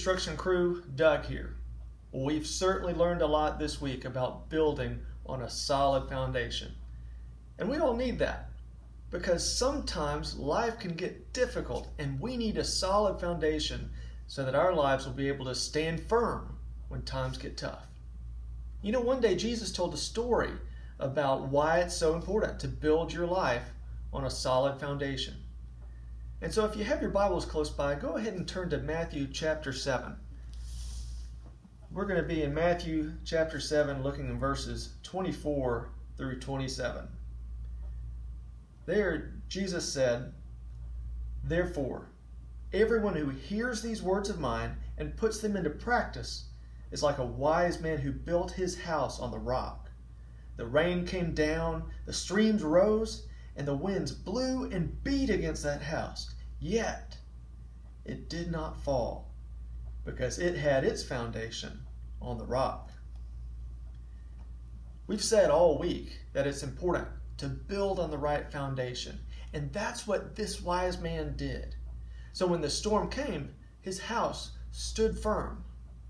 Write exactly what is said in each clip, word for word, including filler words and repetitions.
Construction Crew, Doug here. Well, we've certainly learned a lot this week about building on a solid foundation. And we all need that because sometimes life can get difficult and we need a solid foundation so that our lives will be able to stand firm when times get tough. You know, one day Jesus told a story about why it's so important to build your life on a solid foundation. And so if you have your Bibles close by, go ahead and turn to Matthew chapter seven. We're going to be in Matthew chapter seven, looking in verses twenty-four through twenty-seven. There, Jesus said, "Therefore, everyone who hears these words of mine and puts them into practice is like a wise man who built his house on the rock. The rain came down, the streams rose, and the winds blew and beat against that house. Yet it did not fall, because it had its foundation on the rock." We've said all week that it's important to build on the right foundation, and that's what this wise man did. So when the storm came, his house stood firm.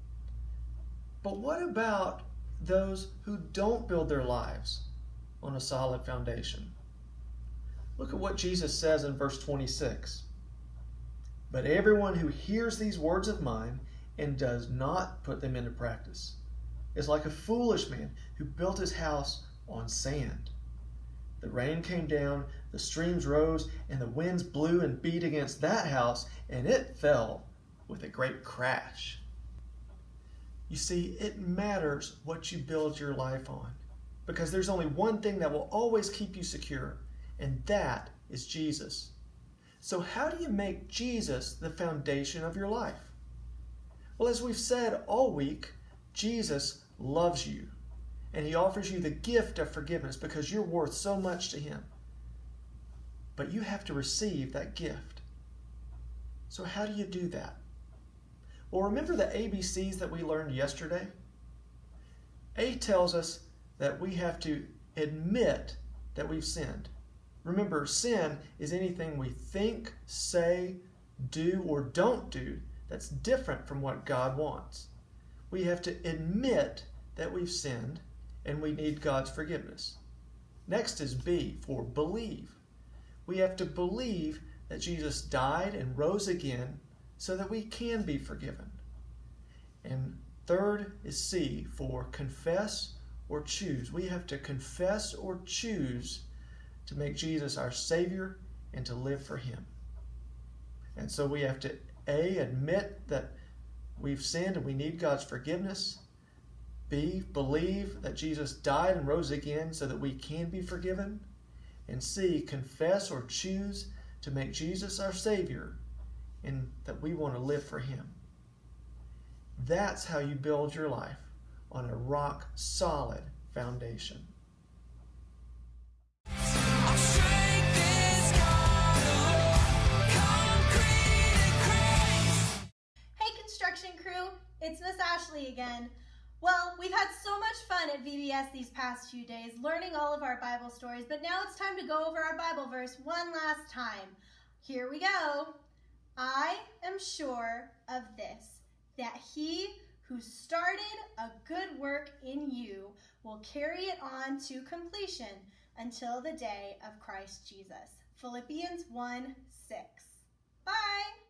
But what about those who don't build their lives on a solid foundation? Look at what Jesus says in verse twenty-six. "But everyone who hears these words of mine and does not put them into practice is like a foolish man who built his house on sand. The rain came down, the streams rose, and the winds blew and beat against that house, and it fell with a great crash." You see, it matters what you build your life on, because there's only one thing that will always keep you secure, and that is Jesus. So how do you make Jesus the foundation of your life? Well, as we've said all week, Jesus loves you, and he offers you the gift of forgiveness because you're worth so much to him. But you have to receive that gift. So how do you do that? Well, remember the A B Cs that we learned yesterday? A tells us that we have to admit that we've sinned. Remember, sin is anything we think, say, do, or don't do that's different from what God wants. We have to admit that we've sinned and we need God's forgiveness. Next is B, for believe. We have to believe that Jesus died and rose again so that we can be forgiven. And third is C, for confess or choose. We have to confess or choose to make Jesus our Savior and to live for him. And so we have to A, admit that we've sinned and we need God's forgiveness. B, believe that Jesus died and rose again so that we can be forgiven. And C, confess or choose to make Jesus our Savior and that we want to live for him. That's how you build your life on a rock solid foundation. Crew, it's Miss Ashley again. Well, we've had so much fun at V B S these past few days learning all of our Bible stories, but now it's time to go over our Bible verse one last time. Here we go. "I am sure of this, that he who started a good work in you will carry it on to completion until the day of Christ Jesus." Philippians one six. Bye!